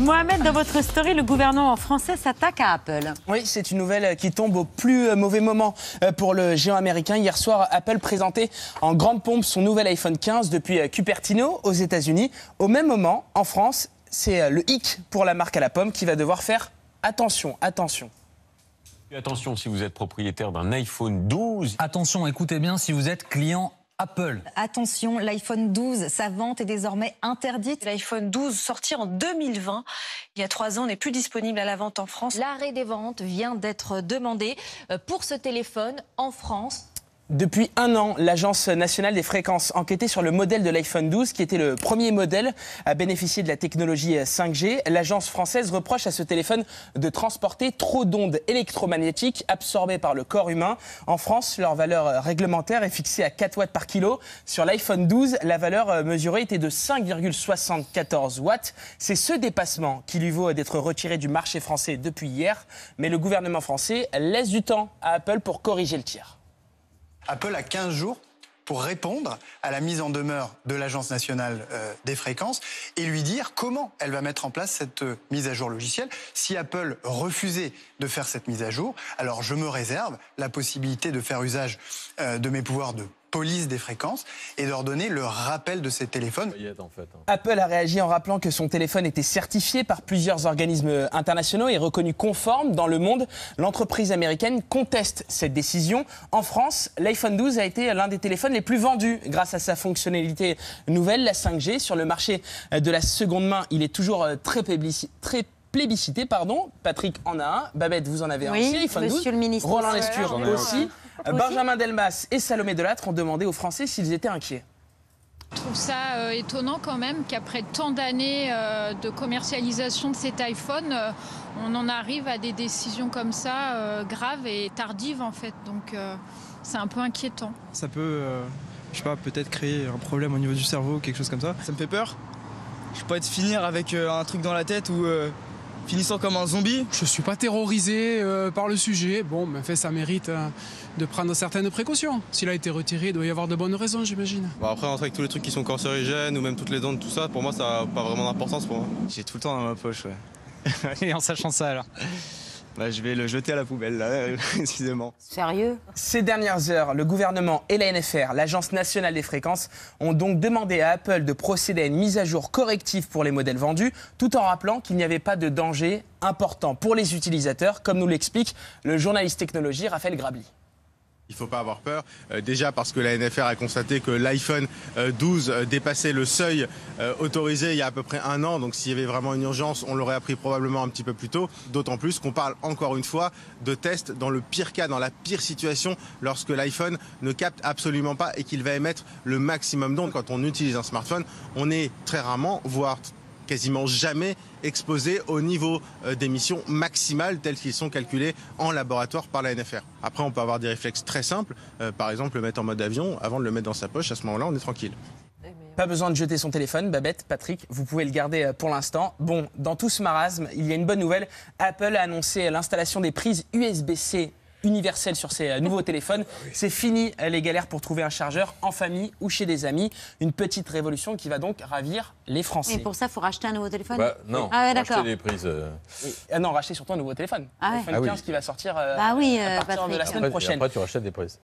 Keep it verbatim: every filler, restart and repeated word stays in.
Mohamed, dans votre story, le gouvernement français s'attaque à Apple. Oui, c'est une nouvelle qui tombe au plus mauvais moment pour le géant américain. Hier soir, Apple présentait en grande pompe son nouvel iPhone quinze depuis Cupertino aux États-Unis. Au même moment, en France, c'est le hic pour la marque à la pomme qui va devoir faire attention, attention. Attention si vous êtes propriétaire d'un iPhone douze. Attention, écoutez bien si vous êtes client Apple. Attention, l'iPhone douze, sa vente est désormais interdite. L'iPhone douze, sorti en deux mille vingt, il y a trois ans, n'est plus disponible à la vente en France. L'arrêt des ventes vient d'être demandé pour ce téléphone en France. Depuis un an, l'Agence nationale des fréquences enquêtait sur le modèle de l'iPhone douze, qui était le premier modèle à bénéficier de la technologie cinq G. L'agence française reproche à ce téléphone de transporter trop d'ondes électromagnétiques absorbées par le corps humain. En France, leur valeur réglementaire est fixée à quatre watts par kilo. Sur l'iPhone douze, la valeur mesurée était de cinq virgule soixante-quatorze watts. C'est ce dépassement qui lui vaut d'être retiré du marché français depuis hier. Mais le gouvernement français laisse du temps à Apple pour corriger le tir. Apple a quinze jours pour répondre à la mise en demeure de l'Agence nationale euh, des fréquences et lui dire comment elle va mettre en place cette euh, mise à jour logicielle. Si Apple refusait de faire cette mise à jour, alors je me réserve la possibilité de faire usage euh, de mes pouvoirs de police des fréquences et de leur donner le rappel de ces téléphones. Apple a réagi en rappelant que son téléphone était certifié par plusieurs organismes internationaux et reconnu conforme dans le monde. L'entreprise américaine conteste cette décision. En France, l'iPhone douze a été l'un des téléphones les plus vendus grâce à sa fonctionnalité nouvelle, la cinq G. Sur le marché de la seconde main, il est toujours très publicité. Très plébiscité, pardon. Patrick en a un. Babette, vous en avez un oui, aussi, iPhone douze. Monsieur le ministre. Roland Lescure aussi. aussi. Benjamin Delmas et Salomé Delattre ont demandé aux Français s'ils étaient inquiets. Je trouve ça euh, étonnant quand même qu'après tant d'années euh, de commercialisation de cet iPhone, euh, on en arrive à des décisions comme ça, euh, graves et tardives en fait. Donc euh, c'est un peu inquiétant. Ça peut, euh, je sais pas, peut-être créer un problème au niveau du cerveau, quelque chose comme ça. Ça me fait peur. Je peux être finir avec euh, un truc dans la tête ou euh, finissant comme un zombie. Je suis pas terrorisé euh, par le sujet. Bon, mais en fait, ça mérite euh, de prendre certaines précautions. S'il a été retiré, il doit y avoir de bonnes raisons, j'imagine. Bon, après, rentrer avec tous les trucs qui sont cancérigènes ou même toutes les ondes, tout ça, pour moi, ça n'a pas vraiment d'importance pour moi. J'ai tout le temps dans ma poche, ouais. Et en sachant ça, alors bah, je vais le jeter à la poubelle, là, précisément. Sérieux ? Ces dernières heures, le gouvernement et la N F R, l'Agence nationale des fréquences, ont donc demandé à Apple de procéder à une mise à jour corrective pour les modèles vendus, tout en rappelant qu'il n'y avait pas de danger important pour les utilisateurs, comme nous l'explique le journaliste technologie Raphaël Grabli. Il ne faut pas avoir peur, euh, déjà parce que la N F R a constaté que l'iPhone euh, douze euh, dépassait le seuil euh, autorisé il y a à peu près un an, donc s'il y avait vraiment une urgence, on l'aurait appris probablement un petit peu plus tôt, d'autant plus qu'on parle encore une fois de tests dans le pire cas, dans la pire situation, lorsque l'iPhone ne capte absolument pas et qu'il va émettre le maximum d'ondes. Quand on utilise un smartphone, on est très rarement, voire quasiment jamais exposés au niveau euh, d'émissions maximales tels qu'ils sont calculés en laboratoire par la N F R. Après, on peut avoir des réflexes très simples, euh, par exemple le mettre en mode avion avant de le mettre dans sa poche. À ce moment-là, on est tranquille. Pas besoin de jeter son téléphone, Babette, Patrick, vous pouvez le garder pour l'instant. Bon, dans tout ce marasme, il y a une bonne nouvelle. Apple a annoncé l'installation des prises U S B C universel sur ces nouveaux téléphones. C'est fini les galères pour trouver un chargeur en famille ou chez des amis. Une petite révolution qui va donc ravir les Français. Et pour ça, il faut racheter un nouveau téléphone ? Bah, non, ah ouais, racheter des prises. Euh... Oui. Ah non, racheter surtout un nouveau téléphone. Ah ouais. L'iPhone ah quinze oui. qui va sortir euh, bah oui, à euh, partir Patrick. de la semaine après, prochaine. Après, tu rachètes des prises.